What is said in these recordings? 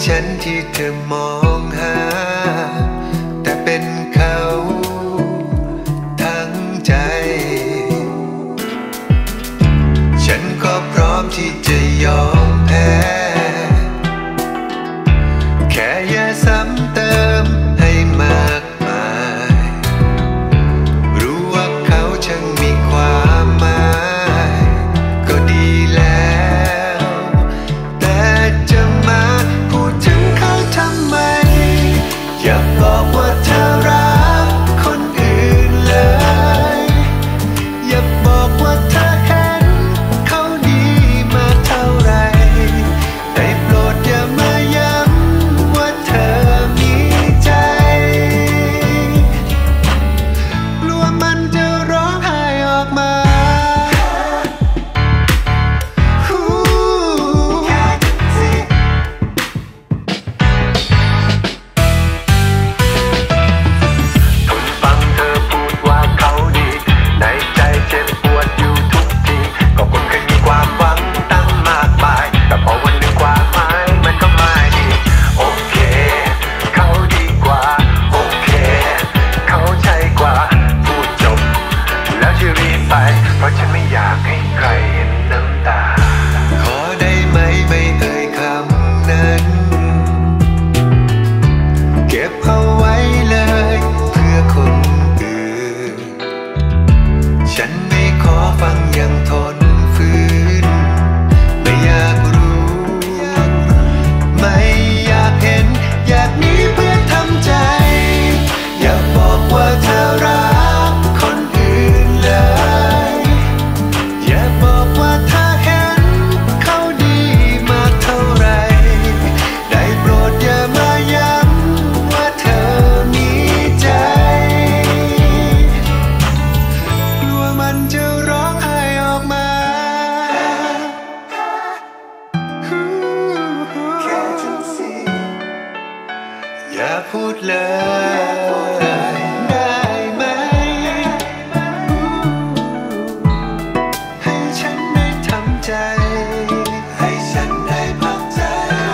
ฉันที่เธอมองหาแต่เป็นเขาทั้งใจฉันก็พร้อมที่จะยอมแพ้แค่อย่าซ้ำเติมให้มากมายรู้ว่าเขาช่างมีความหมายก็ดีแล้วแต่จะมาพูดถึงเขาทำไมอย่าบอกว่าเธอรักคนอื่นเลยอย่าบอกว่าเธอเห็นเขาดีมาเท่าไรได้โปรดอย่ามาย้ำว่าเธอมีใจกลัวมันจะร้องไห้ออกมาฟังเธอพูดว่าเขาดีในใจเจ็บปวดอยู่ทุกทีก็คงเคยมีความหวังตั้งมากมายแต่พอวันหนึ่งความหมายมันก็ไม่ดีโอเคเขาดีกว่าโอเคเขาใจกว่าพูดจบแล้วจะรีบไปเพราะฉันไม่อยากให้ใครเห็นน้ำตาขอได้ไหมไม่เอ่ยคำนั้นเก็บเอาไว้เลยเพื่อคนอื่นฉันไม่ขอฟังอย่างทนฝืนไม่อยากรู้ไม่อยากเห็นอยากหนีเพื่อทำใจอย่าบอกว่าเธอรักคนอื่นเลยอย่าบอกว่าเธอเห็นเขาดีมาเท่าไรได้โปรดอย่ามาย้ำว่าเธอมีใจกลัวมันจะร้องไห้ออกมาอย่าพูดเลยได้ไหมให้ฉันได้ทำใจให้ฉันได้พักใจ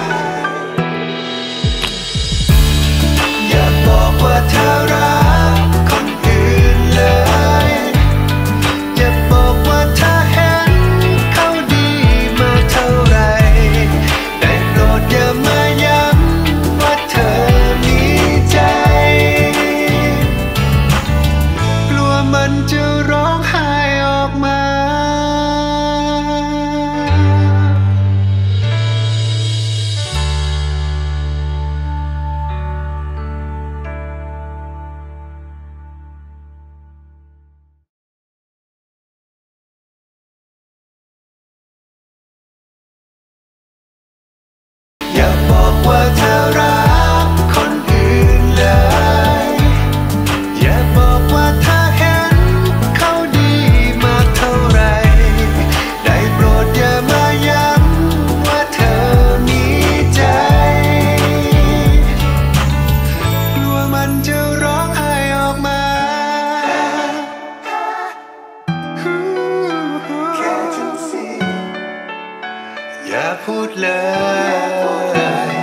อย่าบอกว่าเธอรักคนอื่นเลยอย่าบอกว่าเธอเห็นเขาดีมาเท่าไรได้โปรดอย่ามาย้ำว่าเธอมีใจกลัวมันจะร้องไห้ออกมาอย่าบอกว่าเธอรักคนอื่นเลยอย่าบอกว่าเธอเห็นเขาดีมาเท่าไรได้โปรดอย่ามาย้ำว่าเธอมีใจกลัวมันจะร้องไห้ออกมาอย่าพูดเลย